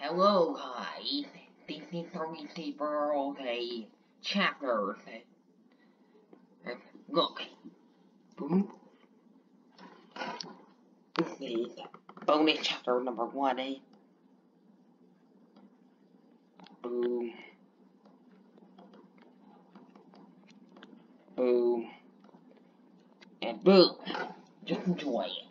Hello guys, this is the okay chapters. Look, boom. This is bonus chapter number 1, Boom. Boom. And boom. Just enjoy it.